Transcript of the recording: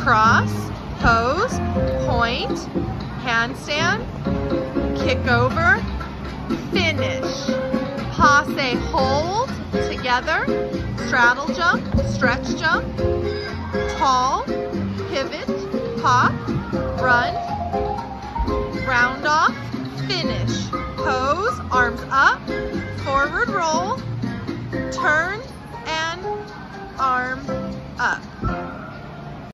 cross, pose, point, handstand, kick over, finish, passe hold, together, straddle jump, stretch jump, tall, pivot, pop, run, round off, finish, pose, arms up, forward roll, turn,